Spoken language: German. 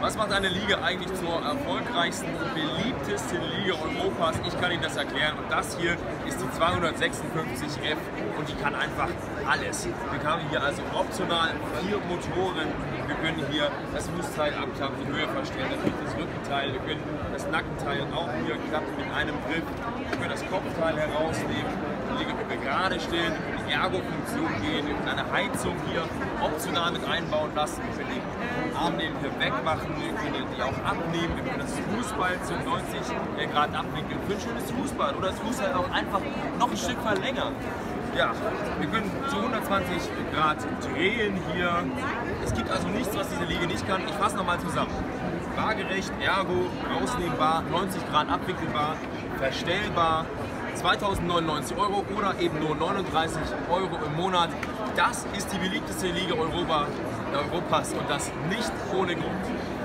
Was macht eine Liga eigentlich zur erfolgreichsten und beliebtesten Liga Europas? Ich kann Ihnen das erklären. Und das hier ist die 256F und die kann einfach alles. Wir haben hier also optional 4 Motoren. Wir können hier das Fußteil abklappen, die Höhe verstellen, natürlich das Rückenteil. Wir können das Nackenteil auch hier klappen mit einem Griff. Wir können das Kopfteil herausnehmen. Die Liga können wir gerade stellen, wir können die Ergo-Funktion gehen, wir können eine Heizung hier optional mit einbauen lassen. Wir können den Armlehnen hier wegmachen, wir können die auch abnehmen, wir können das Fußball zu 90 Grad abwinkeln für ein schönes Fußball oder das Fußball auch einfach noch ein Stück verlängern. Ja, wir können zu 120 Grad drehen hier. Es gibt also nichts, was diese Liege nicht kann. Ich fasse nochmal zusammen. Waagerecht, Ergo, rausnehmbar, 90 Grad abwickelbar, verstellbar, 2.099 € oder eben nur 39 € im Monat. Das ist die beliebteste Liga Europas und das nicht ohne Grund.